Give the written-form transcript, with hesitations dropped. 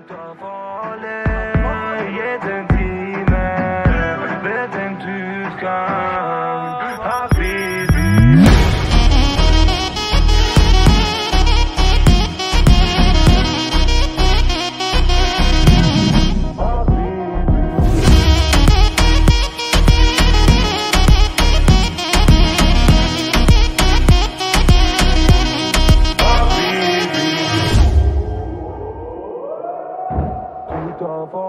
Jeden time vet en utgang, habibi. Of all